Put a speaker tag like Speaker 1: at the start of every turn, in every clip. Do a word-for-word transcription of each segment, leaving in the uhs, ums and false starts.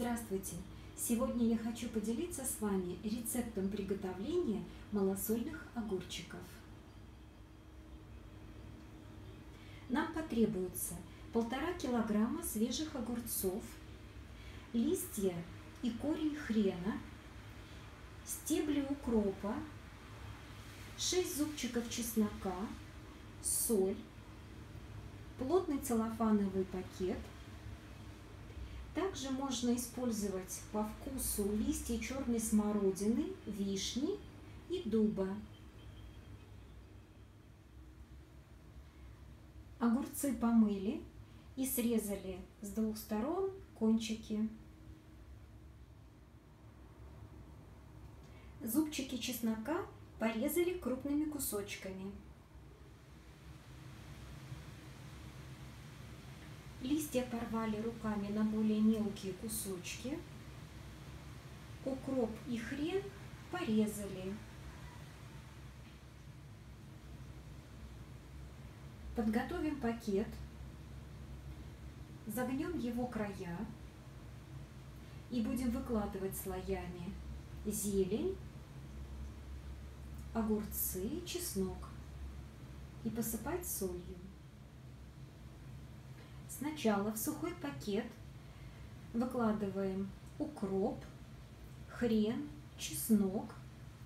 Speaker 1: Здравствуйте! Сегодня я хочу поделиться с вами рецептом приготовления малосольных огурчиков. Нам потребуется полтора килограмма свежих огурцов, листья и корень хрена, стебли укропа, шесть зубчиков чеснока, соль, плотный целлофановый пакет. Также можно использовать по вкусу листья черной смородины, вишни и дуба. Огурцы помыли и срезали с двух сторон кончики. Зубчики чеснока порезали крупными кусочками. Листья порвали руками на более мелкие кусочки. Укроп и хрен порезали. Подготовим пакет. Загнем его края и будем выкладывать слоями зелень, огурцы, чеснок и посыпать солью. Сначала в сухой пакет выкладываем укроп, хрен, чеснок,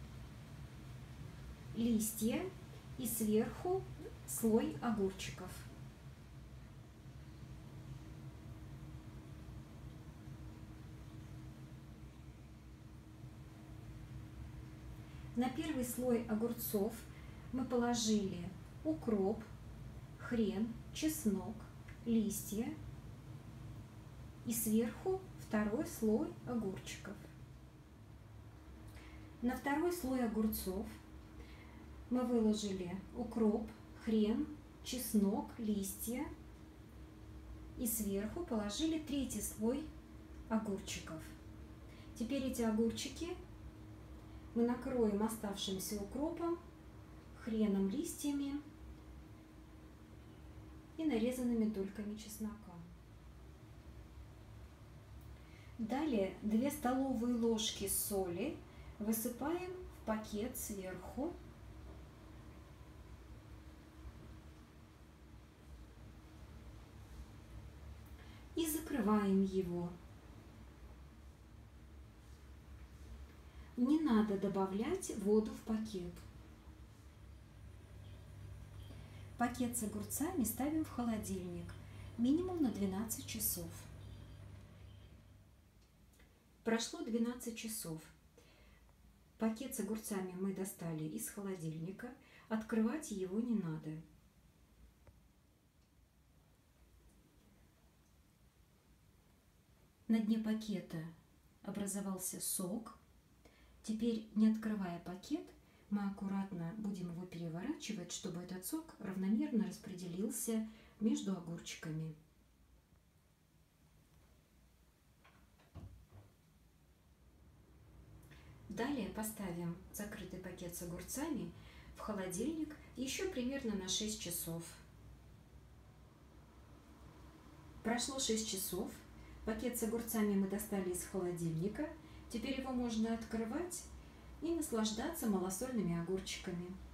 Speaker 1: листья и сверху слой огурчиков. На первый слой огурцов мы положили укроп, хрен, чеснок, листья и сверху второй слой огурчиков. На второй слой огурцов мы выложили укроп, хрен, чеснок, листья и сверху положили третий слой огурчиков. Теперь эти огурчики мы накроем оставшимся укропом, хреном, листьями и нарезанными дольками чеснока. Далее две столовые ложки соли высыпаем в пакет сверху. И закрываем его. Не надо добавлять воду в пакет. Пакет с огурцами ставим в холодильник минимум на двенадцать часов. Прошло двенадцать часов. Пакет с огурцами мы достали из холодильника. Открывать его не надо. На дне пакета образовался сок. Теперь, не открывая пакет, мы аккуратно будем его переворачивать, чтобы этот сок равномерно распределился между огурчиками. Далее поставим закрытый пакет с огурцами в холодильник еще примерно на шесть часов. Прошло шесть часов. Пакет с огурцами мы достали из холодильника. Теперь его можно открывать и наслаждаться малосольными огурчиками.